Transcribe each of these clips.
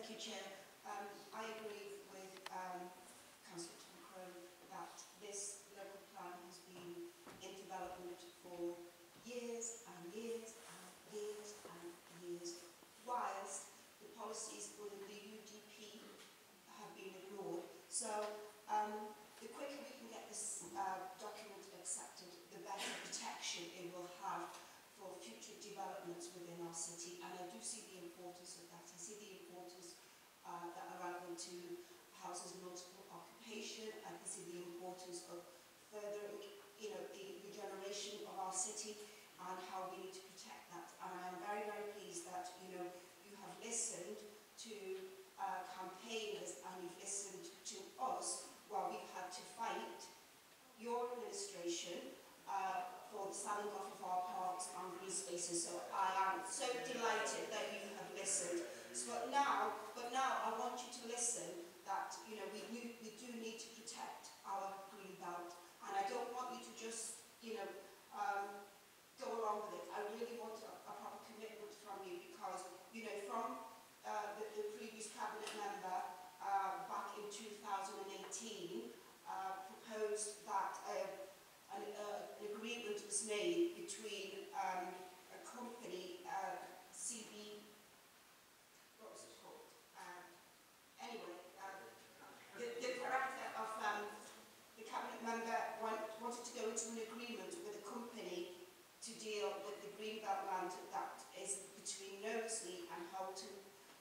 Thank you, Chair. I agree with Councillor Tom that this local plan has been in development for years and years and years and years, whilst the policies within the UDP have been ignored. So the quicker we can get this document accepted, the better protection it will have for future developments within our city. And I do see the importance of that. I see the importance that are relevant to houses of multiple occupation. I can see the importance of furthering, the regeneration of our city and how we need to protect that. And I am very, very pleased that, you have listened to campaigners and you've listened to us while we've had to fight your administration for the selling off of our parks and green spaces. So I am so delighted that you have listened. But now I want you to listen that we do need to protect our green belt, and I don't want you to just go along with it. I really want a proper commitment from you, because from the previous cabinet member back in 2018 proposed that an agreement was made between a company, CB, what was it called? Anyway, the director of the cabinet member wanted to go into an agreement with a company to deal with the greenbelt land that is between Knowsley and Holton,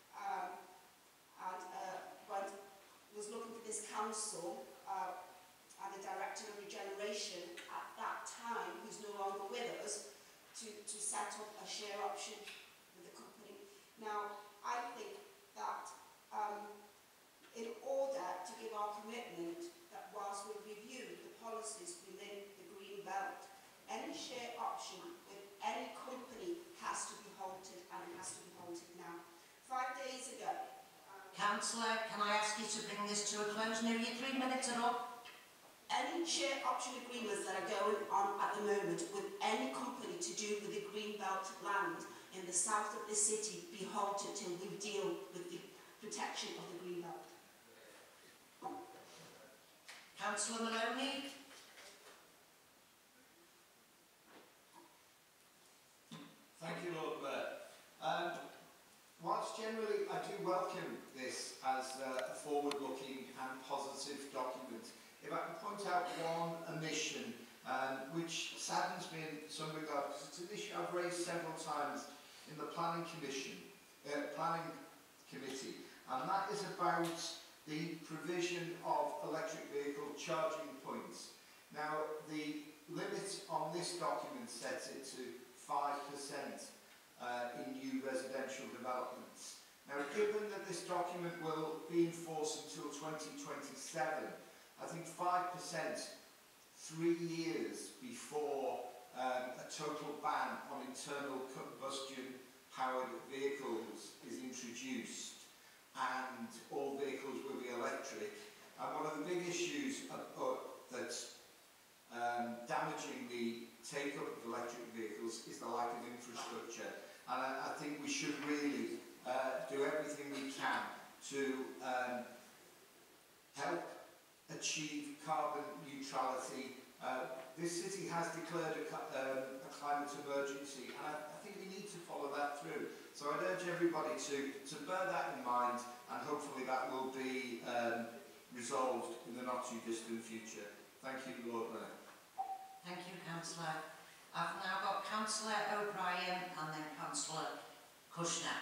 and was looking for this council and the director of regeneration at that time, who's no longer with us, to set up a share option with the company. Now, I think that in order to give our commitment that whilst we review the policies within the green belt, any share option with any company has to be halted, and it has to be halted now. 5 days ago... Councillor, can I ask you to bring this to a close? No, you're 3 minutes at all. Any share option agreements that are going on at the moment with any company to do with the greenbelt land in the south of the city be halted till we deal with the protection of the greenbelt. Councillor Maloney. Thank you, Lord Mayor. Whilst generally I do welcome this as a forward-looking and positive document, if I can point out one omission which saddens me in some regard, because it's an issue I've raised several times in the planning committee, and that is about the provision of electric vehicle charging points. Now, the limit on this document sets it to 5% in new residential developments. Now, given that this document will be in force until 2027, I think 5%, 3 years before a total ban on internal combustion powered vehicles is introduced and all vehicles will be electric. And one of the big issues that's damaging the take-up of electric vehicles is the lack of infrastructure. And I think we should really do everything we can to help achieve carbon neutrality. This city has declared a climate emergency, and I think we need to follow that through. So I'd urge everybody to bear that in mind, and hopefully that will be resolved in the not too distant future. Thank you, Lord Mayor. Thank you, Councillor. I've now got Councillor O'Brien and then Councillor Kushner.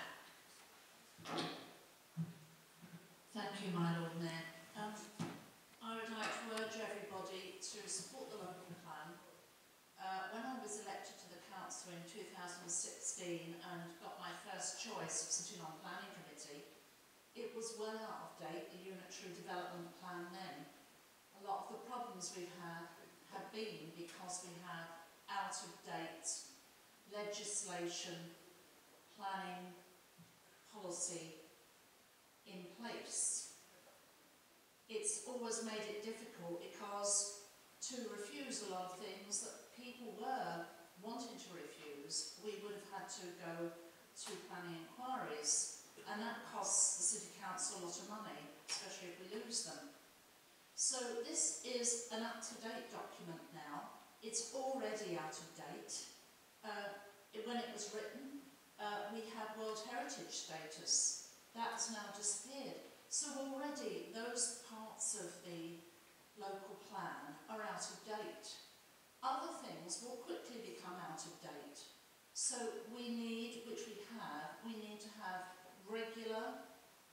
Thank you, my Lord Mayor. I would like to urge everybody to support the local plan. When I was elected to the council in 2016 and got my first choice of sitting on planning committee, it was well out of date, the unitary development plan then. A lot of the problems we've had have been because we have out of date legislation, planning, policy in place. It's always made it difficult because to refuse a lot of things that people were wanting to refuse, we would have had to go to planning inquiries and that costs the City Council a lot of money, especially if we lose them. So this is an up-to-date document now. It's already out of date. When it was written, we had World Heritage status. That's now disappeared. So already those parts of the local plan are out of date. Other things will quickly become out of date. So we need, which we need to have regular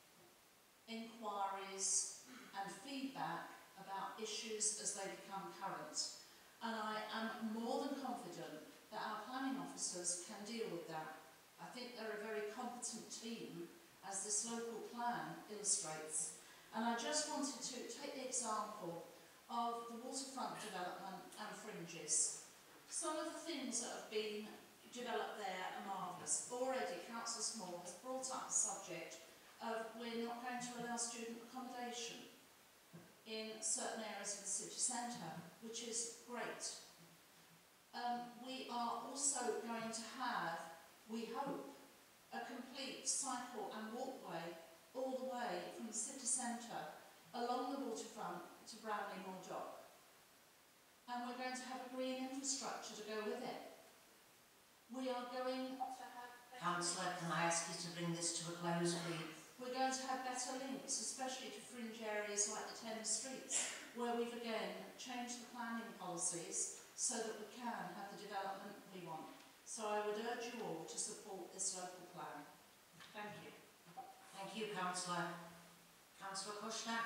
inquiries and feedback about issues as they become current. And I am more than confident that our planning officers can deal with that. I think they're a very competent team, as this local plan illustrates. And I just wanted to take the example of the waterfront development and fringes. Some of the things that have been developed there are marvellous. Already Councillor Small has brought up the subject of we're not going to allow student accommodation in certain areas of the city centre, which is great. We are also going to have, we hope, a complete cycle and walkway all the way from the city centre along the waterfront to Brownlee Moor Dock. And we're going to have a green infrastructure to go with it. We are going to have... Councillor, can I ask you to bring this to a close, please? We're going to have better links, especially to fringe areas like the Thames Streets, where we've again changed the planning policies so that we can have the development we want. So I would urge you all to support this local plan. Thank you. Thank you, Councillor. Councillor Kushner.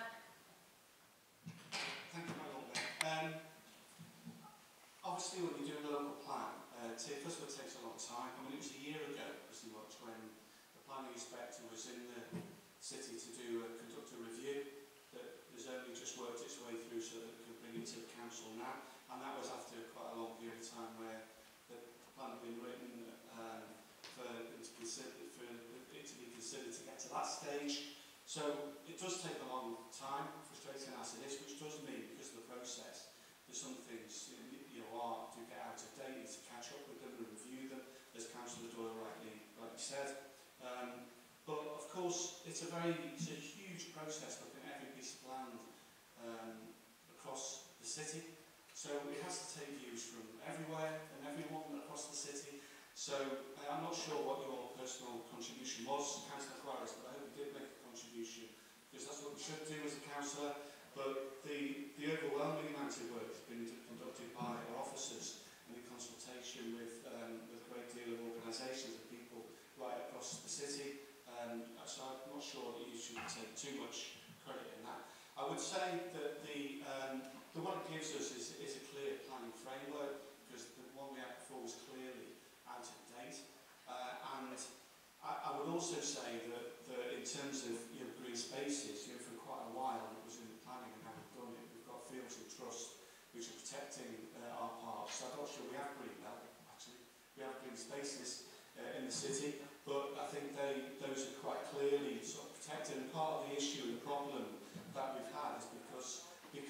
Thank you, my Lord Mayor. Obviously, when you're doing a local plan, first of all, it takes a long time. I mean, it was a year ago, pretty much, when the planning inspector was in the city to conduct a review that has only just worked its way through so that it could bring it to the council now. And that was after quite a long period of time where the plan had been written for it to be considered to get to that stage. So it does take a long time, frustrating as it is, which does mean, because of the process, that some things do get out of date, need to catch up with them and review them, as Councillor Doyle rightly said. But of course, it's a huge process looking at every piece of land across the city. So it has to take views from everywhere and everyone across the city. So I'm not sure what your personal contribution was, Councillor Quarries, but I hope you did make a contribution, because that's what we should do as a councillor. But the overwhelming amount of work has been conducted by our officers and in consultation with a great deal of organisations and people right across the city. So I'm not sure that you should take too much credit in that. I would say that what it gives us is a clear planning framework, because the one we had before was clearly out of date. And I would also say that in terms of green spaces, for quite a while it was in the planning and how we've done it. We've got fields of trust which are protecting our parks. So I'm not sure we have green belt, actually. We have green spaces in the city, but I think those are quite clearly sort of protected. And part of the issue and the problem that we've had is because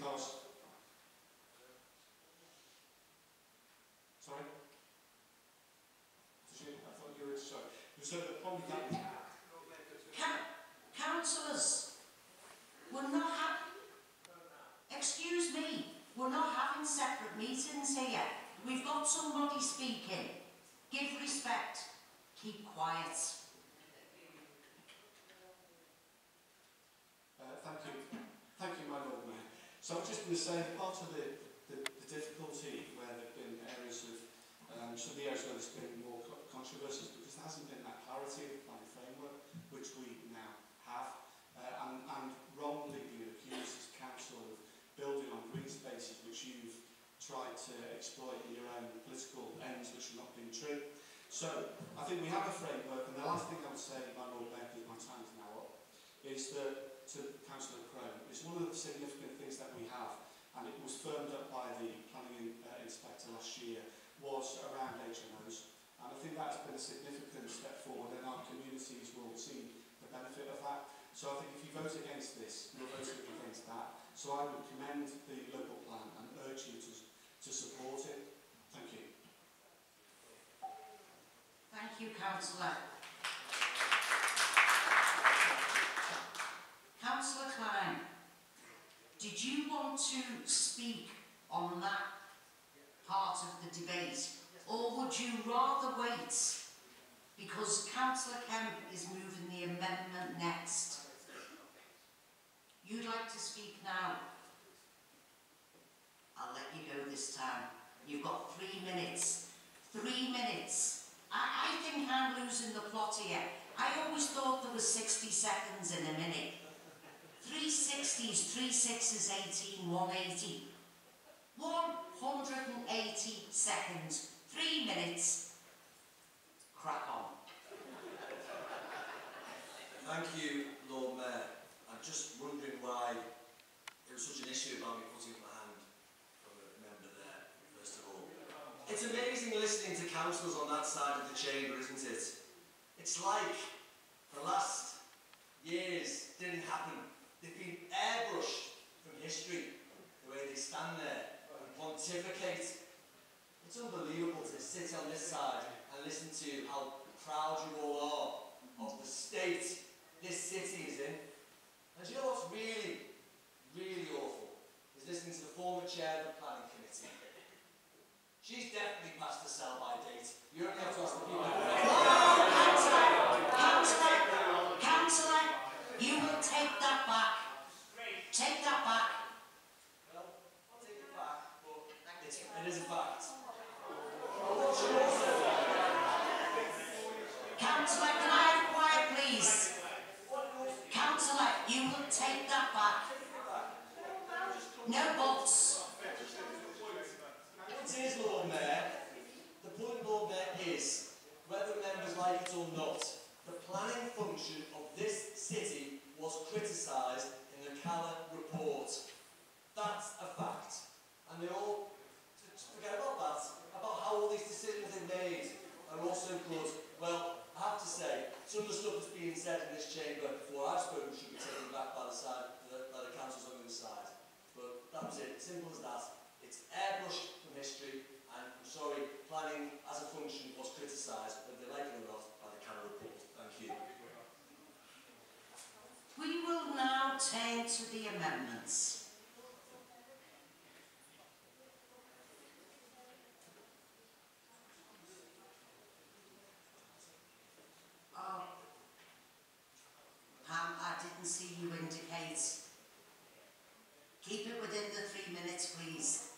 sorry? I thought you were sorry. So the problem that we had. Councillors, we're not excuse me, we're not having separate meetings here. We've got somebody speaking. Give respect. Keep quiet. Thank you, my Lord Mayor. So I was just going to say, part of the difficulty where there have been areas of, some of the areas where there's been more controversies, because there hasn't been that clarity of the planning framework, which we now have, and wrongly being accused as council of building on green spaces which you've tried to exploit in your own political ends, which have not been true. So I think we have a framework, and the last thing I would say, my Lord Mayor, because my time is now up, is that to Councillor Crone, it's one of the significant things that we have, and it was firmed up by the planning inspector last year, was around HMOs. And I think that's been a significant step forward, and our communities will see the benefit of that. So I think if you vote against this, you're voting against that. So I would commend the local plan and urge you to support it. Thank you. Thank you, Councillor. did you want to speak on that part of the debate, or would you rather wait? Because Councillor Kemp is moving the amendment next. You'd like to speak now? I'll let you go this time. You've got 3 minutes. 3 minutes. I think I'm losing the plot here. I always thought there was 60 seconds in a minute. 3 60s, 3 6s, 18, 180. 180 seconds. 3 minutes. Crack on. Thank you, Lord Mayor. I'm just wondering why there was such an issue about me putting up my hand from a member there, first of all. It's amazing listening to councillors on that side of the chamber, isn't it? It's like the last years didn't happen. They've been airbrushed from history, the way they stand there and pontificate. It's unbelievable to sit on this side and listen to how proud you all are of the state this city is in. And you know what's really, really awful? Is listening to the former chair of the planning committee. She's definitely past the sell-by date. You only have to ask the people. Councillor, you will take that back. Take that back. Well, I'll take it back, but it is a fact. Councillor, can I have quiet, please? Councillor, you will take that back. No buts. It is, Lord Mayor. The point, Lord Mayor, is, whether members like it or not, the planning function of this city was criticised in the Calla report. That's a fact. And they all forget about that, about how all these decisions are made are also good. Well, I have to say, some of the stuff that's being said in this chamber before I've spoken should be taken back by the councils on the other side. But that was it, simple as that. It's airbrushed from history, and I'm sorry, planning as a function was criticised, whether they like it or not, by the Calla report. Thank you. We will now turn to the amendments. Pam, I didn't see you indicate. Keep it within the 3 minutes, please.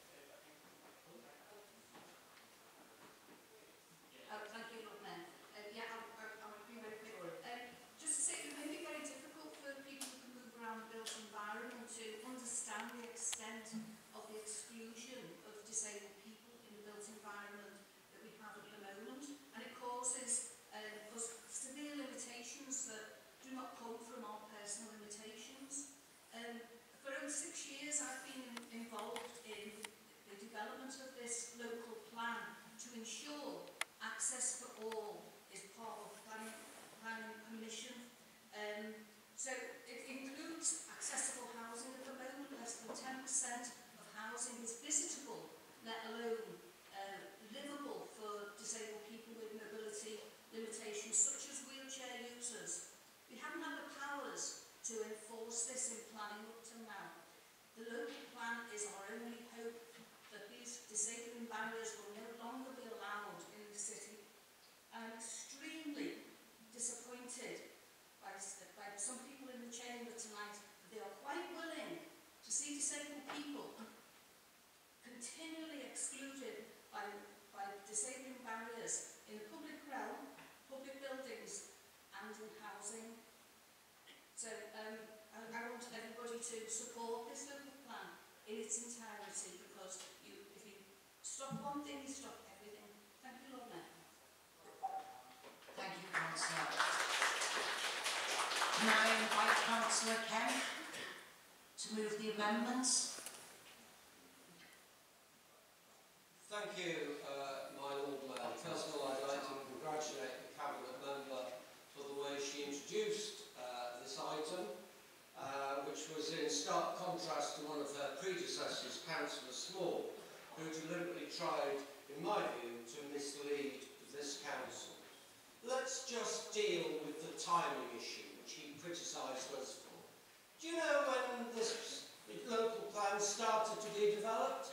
Thank you, Lord Mayor. I'll be very quick. Just to say, it may be very difficult for people who can move around the built environment to understand the extent of the exclusion of disabled people in the built environment that we have at the moment, and it causes us severe limitations that do not come from our personal limitations. For over 6 years I've been involved in the development of this local plan to ensure access for all is part of planning permission. So it includes accessible housing at the moment. Less than 10% of housing is visitable, let alone livable for disabled people with mobility limitations such as wheelchair users. We haven't had the powers to enforce this in planning up to now. The local plan is our only hope that these disabling barriers will no longer be allowed in the city. I'm extremely disappointed by some people in the chamber tonight. They are quite willing to see disabled people continually excluded by disabling barriers in the public realm, public buildings and in housing. So I want everybody to support this local plan in its entirety, because if you stop one thing, you stop everything. Thank you, Lord Mayor. Thank you, Councillor. Can I invite Councillor Kemp to move the amendments? Thank you, my Lord Mayor. First of all, I'd like to congratulate the Cabinet member for the way she introduced this item, which was in stark contrast to one of her predecessors, Councillor Small, who deliberately tried, in my view, to mislead this council. Let's just deal with the timing issue, which he criticised us for. Do you know when this the local plan started to be developed?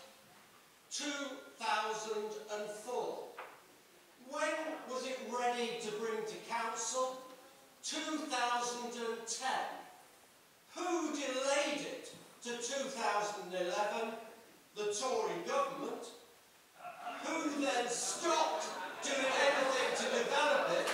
2004. When was it ready to bring to council? 2010. Who delayed it to 2011? The Tory government. Who then stopped doing anything to develop it?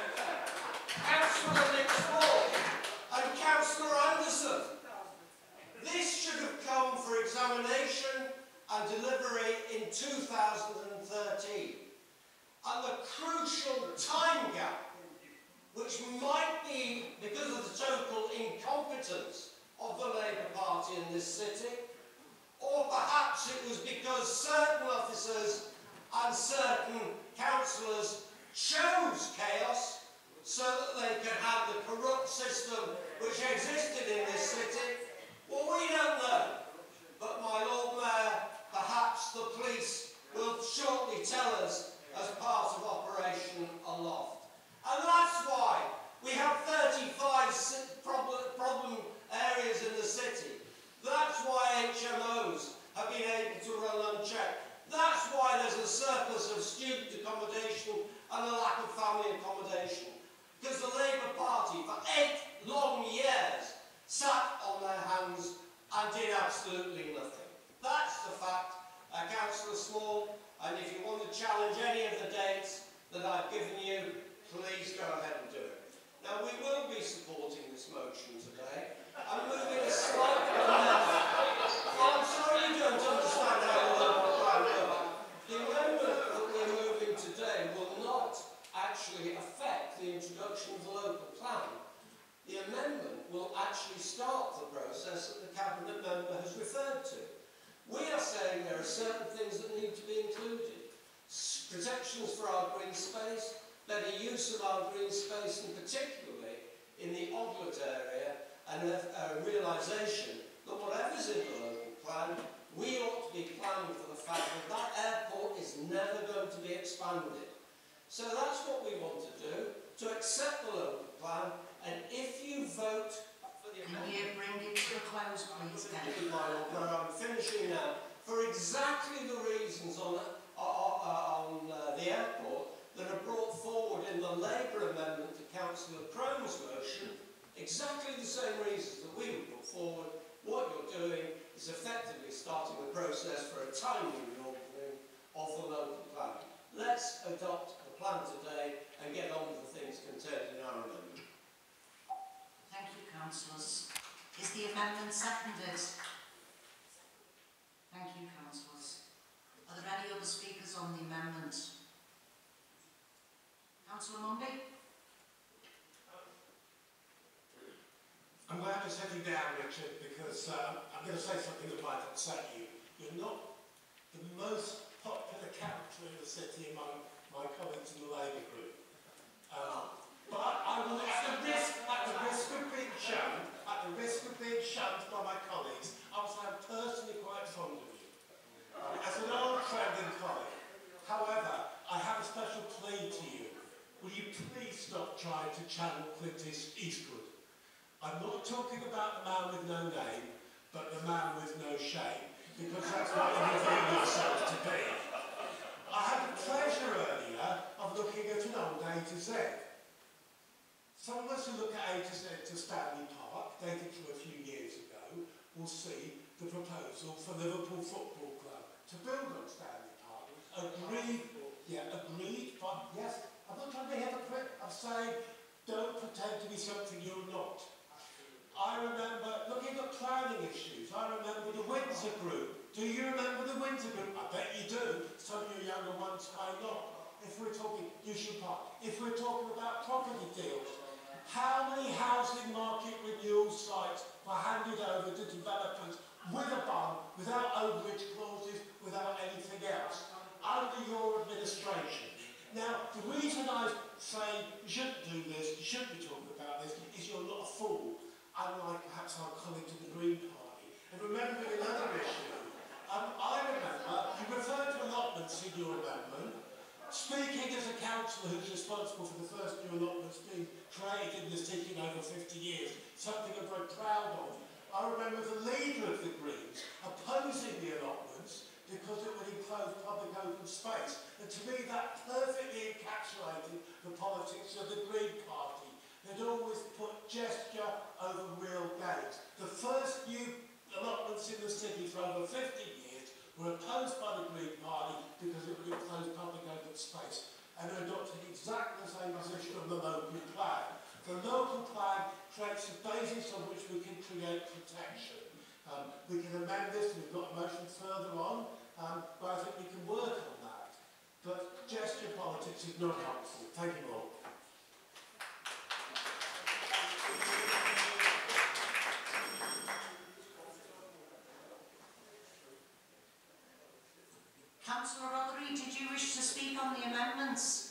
Councillor Nick Small and Councillor Anderson. This should have come for examination and delivery in 2013. And the crucial time gap, which might be because of the total incompetence of the Labour Party in this city, or perhaps it was because certain officers and certain councillors chose chaos so that they could have the corrupt system which existed in this city. Well, we don't know. But, my Lord Mayor, perhaps the police will shortly tell us as part of Operation Aloft. And that's why we have 35 problem areas in the city. That's why HMOs have been able to run unchecked. That's why there's a surplus of student accommodation and a lack of family accommodation. Because the Labour Party, for 8 long years, sat on their hands and did absolutely nothing. That's the fact, Councillor Small, and if you want to challenge any of the dates that I've given you, please go ahead and do it. Now, we will be supporting this motion today. I'm moving a slight amendment. I'm sorry you don't understand how the local plan works. The amendment that we're moving today will not actually affect the introduction of the local plan. The amendment will actually start the process that the Cabinet member has referred to. We are saying there are certain things that need to be included. Protections for our green space, better use of our green space, and particularly in the Oglet area, and a realisation that whatever's in the local plan, we ought to be planning for the fact that that airport is never going to be expanded. So that's what we want to do, to accept the local plan, and if you vote for the amendment... Can you bring it to a close, please, then? I'm finishing now. For exactly the reasons on the airport that are brought forward in the Labour amendment to Councillor Crone's motion, exactly the same reasons that we would put forward, what you're doing is effectively starting the process for a timely reopening of the local plan. Let's adopt the plan today and get on with the things contained in our amendment. Thank you, councillors. Is the amendment seconded? Thank you, councillors. Are there any other speakers on the amendment? Councillor Mundy? I'm glad to set you down, Richard, because I'm going to say something that might upset you. You're not the most popular character in the city among my colleagues in the Labour group. But I will, at the risk of being shunned by my colleagues, I will say I'm personally quite fond of you. As an old friend and colleague. However, I have a special plea to you. Will you please stop trying to channel Clint Eastwood? I'm not talking about the man with no name, but the man with no shame, because that's what you reveal yourself to be. I had the pleasure earlier of looking at an old A to Z. Some of us who look at A to Z to Stanley Park, dated from a few years ago, will see the proposal for Liverpool Football Club to build on Stanley Park. Agreed, but yes, I'm not trying to be hypocrite. I'm saying don't pretend to be something you're not. I remember looking at planning issues. I remember the Windsor Group. Do you remember the Windsor Group? I bet you do. Some of you younger ones may not. If we're talking Euston Park, if we're talking about property deals, how many housing market renewal sites were handed over to developers with a bun, without overage clauses, without anything else, under your administration? Now, the reason I say you shouldn't do this, you shouldn't be talking about this, is you're not a fool, unlike perhaps our colleagues in the Green Party. And remembering another issue, I remember you referred to allotments in your amendment. Speaking as a councillor who's responsible for the first new allotments being created in the city in over 50 years, something I'm very proud of, I remember the leader of the Greens opposing the allotments because it would enclose public open space. And to me that perfectly encapsulated the politics of the Green Party. They'd always put gesture over real gains. The first new allotments in the city for over 50 years were opposed by the Green Party because it would enclose public open space, and they adopted exactly the same position on the local plan. The local plan creates a basis on which we can create protection. We can amend this, we've got a motion further on, but I think we can work on that. But gesture politics is not helpful. Thank you all. Councillor Rodri, did you wish to speak on the amendments?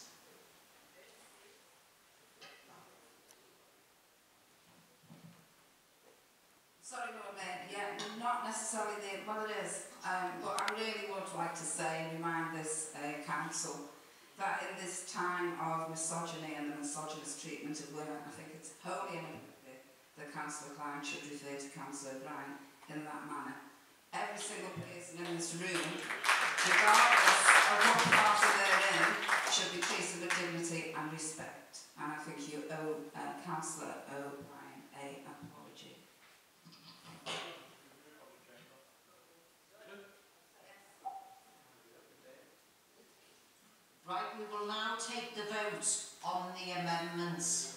Sorry, Lord Mayor, yeah, not necessarily well it is, but I really would like to say and remind this council that in this time of misogyny and the misogynist treatment of women, I think it's wholly inappropriate that Councillor Klein should refer to Councillor O'Brien in that manner. Every single person in this room, regardless of what party they're in, should be treated with dignity and respect. And I think you owe Councillor O'Brien an apology. Right, we will now take the vote on the amendments.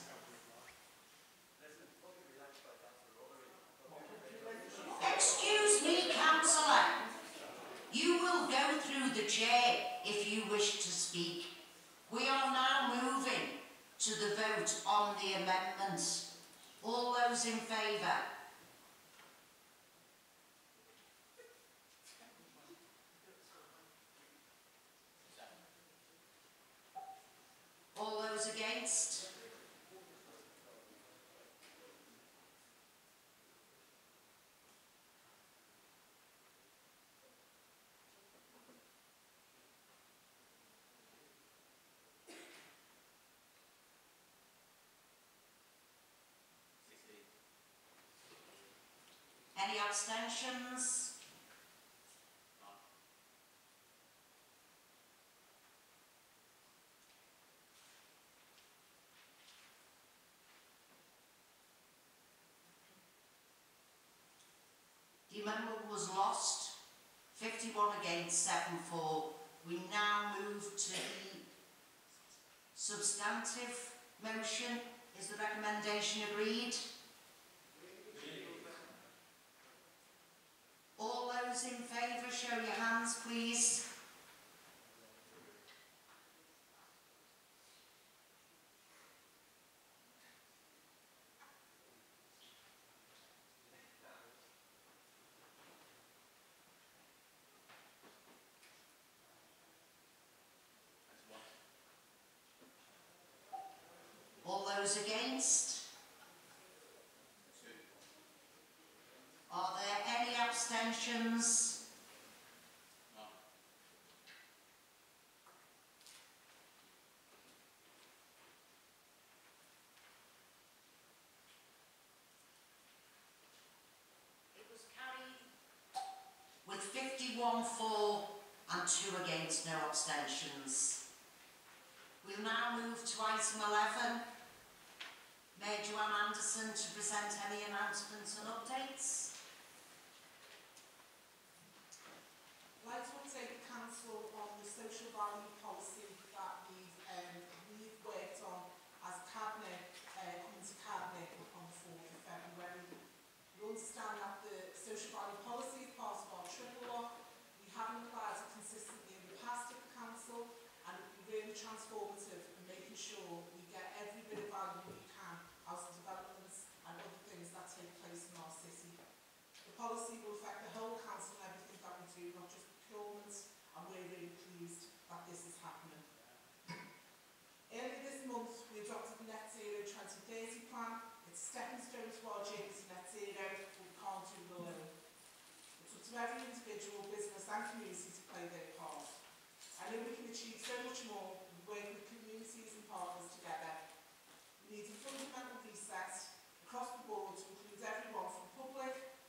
Excuse me, Councillor. You will go through the chair if you wish to speak. We are now moving to the vote on the amendments. All those in favour? All those against? Any abstentions? The amendment was lost. 51 against, 7 for. We now move to the substantive motion. Is the recommendation agreed? All those in favour, show your hands, please. All those against? Are there any abstentions? No. It was carried with 51 for and 2 against, no abstentions. We'll now move to item 11. Mayor Joanne Anderson to present any announcements and updates. I'd like to update the Council on the social value policy that we've worked on as Cabinet, coming to Cabinet on the 4th of February. We understand that the social value policy is part of our triple lock. We haven't applied it consistently in the past at the Council, and it will be really transformative in making sure we get every bit of value we can out of developments and other things that take place in our city. The policy will affect the whole Council and everything that we do, not just procurement, and we're really pleased that this is happening. Earlier this month, we adopted the Net Zero 2030 plan. It's a stepping stone to our journey to net zero, but we can't do it alone. It's up to every individual, business and community to play their part. I know we can achieve so much more when we work with communities and partners together. We need a fundamental reset across the board to include everyone from public,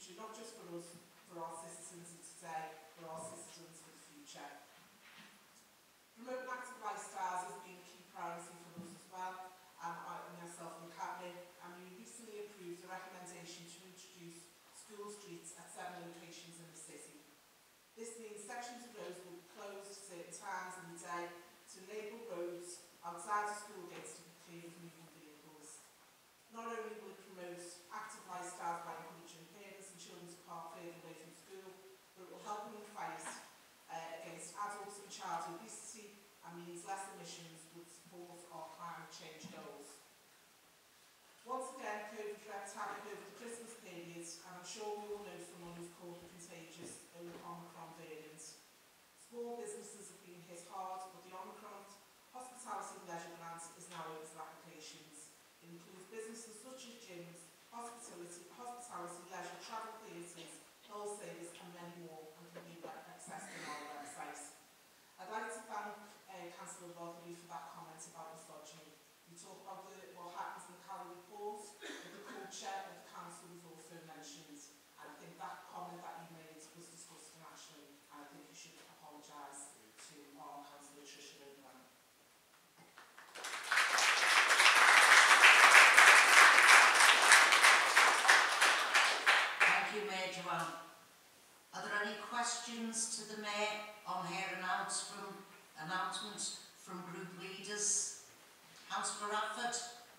future, not just for us, for our citizens of today, but our citizens for the future. Promoting active lifestyles has been a key priority for us as well, myself and the Cabinet, and we recently approved a recommendation to introduce school streets at 7 locations in the city. This means sections of roads will be closed at certain times in the day to enable roads outside of school gates to be cleared of moving vehicles. Not only will it promote active lifestyles by encouraging parents and children to park further away from school, but it will help in the fight against adult and child obesity and means less emissions would support our climate change goals. Once again, COVID wreaked havoc over the Christmas period, and I'm sure we all know someone who's caught the contagious Omicron variant. Small businesses have been hit hard, but the Omicron Hospitality and Leisure Grant is now open to applications. It includes businesses such as gyms, hospitality, leisure, travel theatres, wholesalers and many more, and can be accessed on our website. I'd like to thank Councillor Rotherley for that comment about misogyny. We talk about what happens in the Cali report, but the culture of the council was also mentioned. And I think that comment that you made was discussed nationally, and I think you should apologise to our Councillor Tricia O'Brien. Thank you, Mayor Joanne. Are there any questions to the Mayor on her announcements from group leaders? Councillor Radford.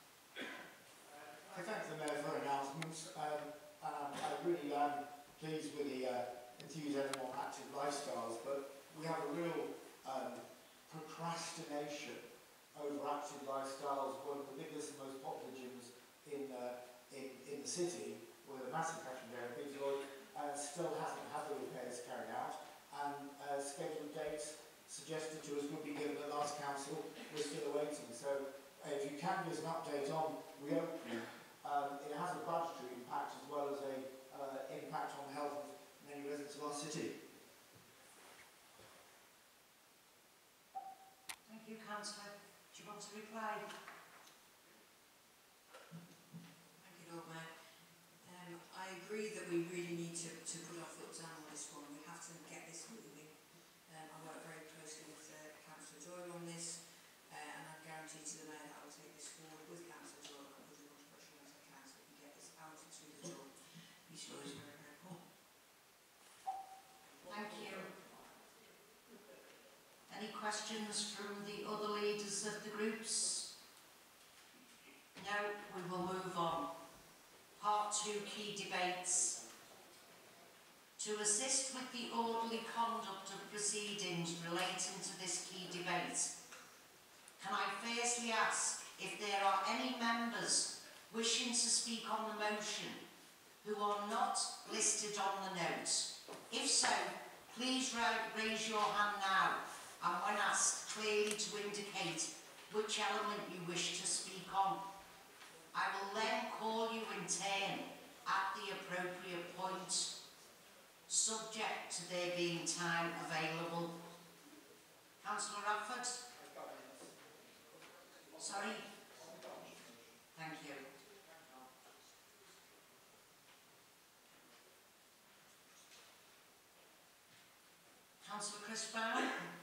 I thank the Mayor for announcements, and I really am pleased with the enthusiasm on active lifestyles, but we have a real procrastination over active lifestyles. One of the biggest and most popular gyms in the city, with a massive catchment area, Peterborough, still hasn't had the repairs carried out, and scheduled dates suggested to us would be given at last council. We're still awaiting. So if you can give us an update on reopening, it has a budgetary impact as well as a impact on the health of many residents of our city. Thank you, Councillor. Do you want to reply? Thank you, Lord Mayor. I agree that we really need to put our foot down on this one. We have to get this moving. I work very closely with Councillor Doyle on this, and I guarantee to the Mayor that I will take this forward with Councillor Doyle and with as much pressure as I can so we can get this out into the door. These stories are very, very important. Thank you. Any questions from the other leaders of the groups? No, we will move on. Part 2, key debates. To assist with the orderly conduct of proceedings relating to this key debate, can I firstly ask if there are any members wishing to speak on the motion who are not listed on the notes? If so, please raise your hand now, and when asked, clearly to indicate which element you wish to speak on. I will then call you in turn at the appropriate point, subject to there being time available. Councillor Radford? Sorry? Thank you. Councillor Chris Brown?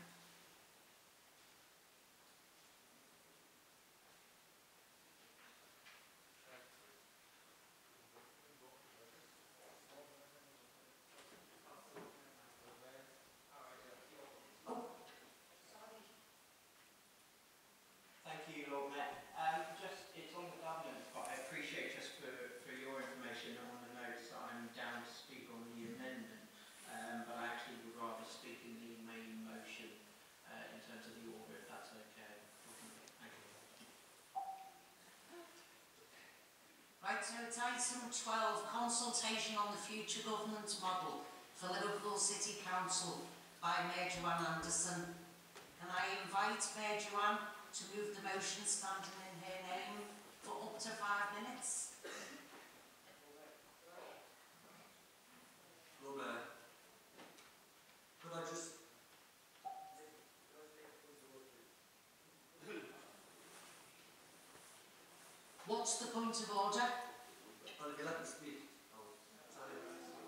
It's on the governance, but I appreciate just for your information on the notes that I'm down to speak on the amendment, but I actually would rather speak in the main motion in terms of the order, if that's okay. Thank you. Right, so it's item 12, consultation on the future governance model for Liverpool City Council by Mayor Joanne Anderson. Can I invite Mayor Joanne to move the motion standing in her name for up to 5 minutes? Lord Mayor, could I just... What's the point of order? Well, if you let me speak, I'll tell you.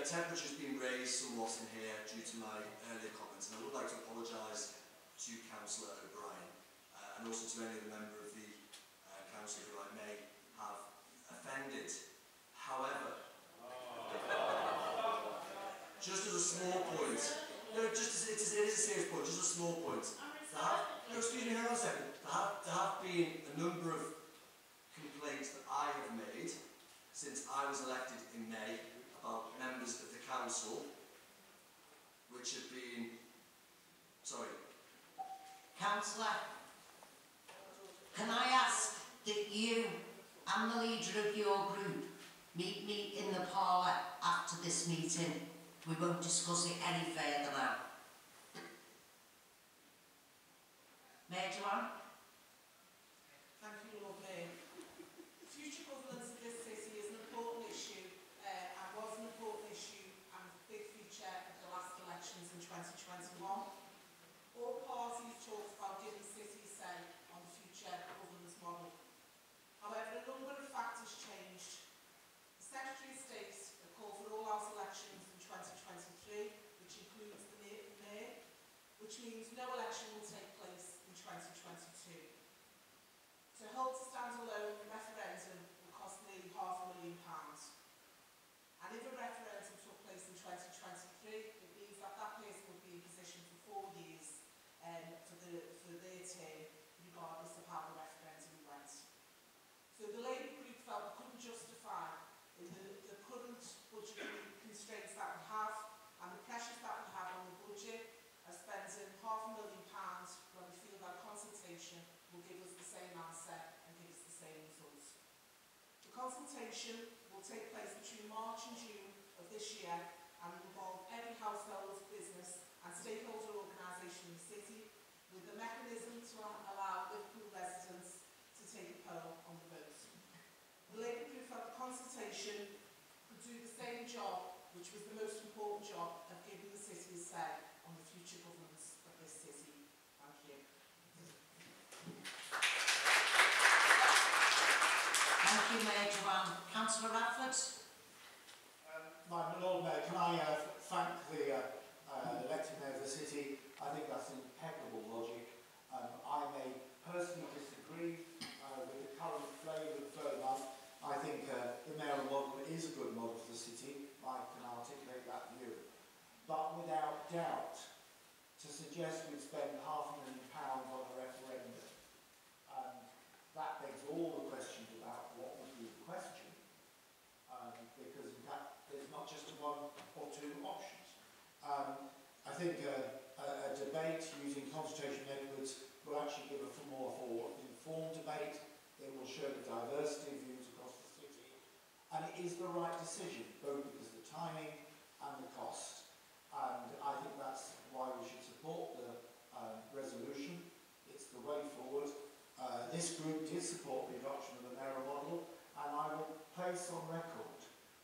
temperature's been raised somewhat in here due to my earlier comments, and I would like to apologise to Councillor O'Brien and also to any other member of the Council who I may have offended. However, just as a small point, no, it is a serious point, just a small point. No, excuse me, hang on a second. There have been a number of complaints that I have made since I was elected in May about members of the council, which have been, sorry. Councillor, can I ask that you and the leader of your group meet me in the parlour after this meeting? We won't discuss it any further now. Mayor Joanne? Thank you, Lord Mayor. Future governance of this city is an important issue and was an important issue and a big feature of the last elections in 2021. All parties talked about giving cities say on the future governance model. However, a number of factors changed. The Secretary of State called for all house elections in 2023, which includes the Mayor, which means no election will take place in 2022. To hold a standalone referendum will cost nearly £500,000. And if a referendum took place in 2023, it means that that person would be in position for 4 years for their term, regardless of how the referendum went. So the Labour group felt we couldn't justify in the current budgetary constraints that we have and the pressures that we have on the budget of spending £500,000 when we feel that consultation will give us the same answer and give us the same results. The consultation will take place between March and June of this year and will involve every household, business and stakeholder organisation in the city, with the mechanism to allow Liverpool residents to take a poll on the vote. The Labour group felt the consultation could do the same job, which was the most important job of giving the city a say on the future governance of this city. Thank you. Thank you, Mayor Joanne. Councillor Radford? My Lord Mayor, can I thank the elected Mayor of the City? I think that's impeccable logic. I may personally disagree with the current flavour of the third month. I think the mayoral model is a good model for the city. I can articulate that view. But without doubt, to suggest we'd spend £500,000 on a referendum, that begs all the questions about what would be the question. Because in fact, there's not just one or two options. I think a debate using consultation methods will actually give a more informed debate. It will show the diversity of views across the city. And it is the right decision, both because of the timing and the cost. And I think that's why we should support the resolution. It's the way forward. This group did support the adoption of the mayoral model, and I will place on record,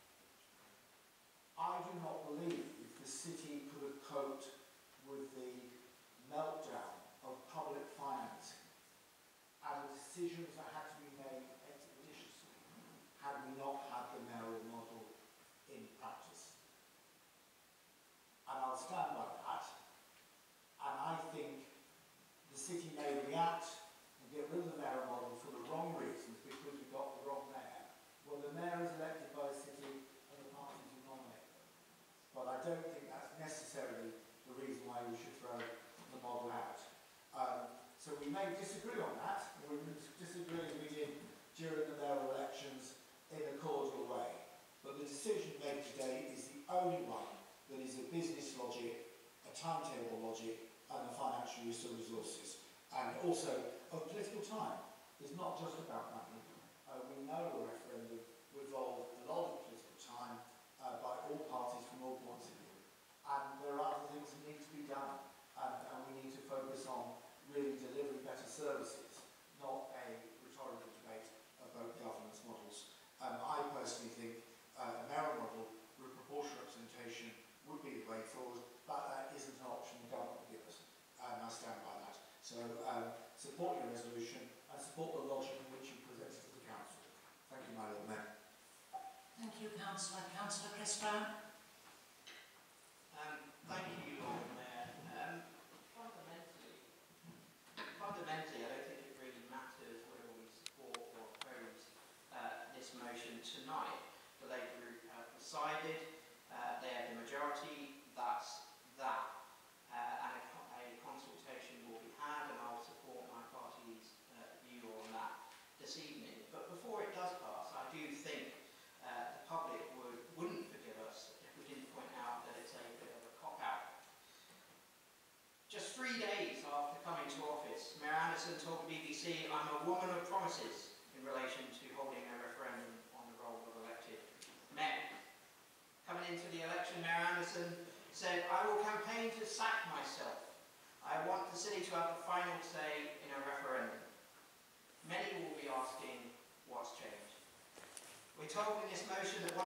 I do not believe the city could have coped with the meltdown of public financing and the decisions that had to be made expeditiously had we not had the mayoral model in practice. And I'll stand by that. And I think the city may react and get rid of the mayoral model for the wrong reasons because we got the wrong mayor. Well, the mayor is elected by the city and the parties who nominate them. But I don't think that's necessarily the reason why we should throw the model out. So we may disagree on that. We disagree as we did during the mayoral elections in a cordial way. But the decision made today is the only one that is a business logic, a timetable logic, and a financial use of resources. And also of political time. It's not just about money. We know a referendum will involve a lot of political time by all parties from all points of view. And there are other things that need to be done. And we need to focus on really delivering better services, not a rhetorical debate about governance models. I personally think a mayoral model with proportional representation would be the way forward, but that isn't an option the government will give us. And I stand by that. So support your resolution and support the logic in which you present it to the council. Thank you, my Lord Mayor. Thank you, Councillor. Councillor Chris Brown? Thank you, Lord Mayor. Fundamentally, I don't think it really matters whether we support or oppose this motion tonight. The Labour Group have decided, they have the majority, that's that. And a consultation will be had, and I'll support my party's view on that this evening. But before it does pass, I do think the public wouldn't forgive us if we didn't point out that it's a bit of a cop-out. Just 3 days after coming to office, Mayor Anderson told the BBC, "I'm a woman of promises," in relation to holding a referendum on the role of elected men. Coming into the election, Mayor Anderson said, "I will campaign to sack myself. I want the city to have the final say in a referendum." Many will be asking, what's changed? We're told in this motion that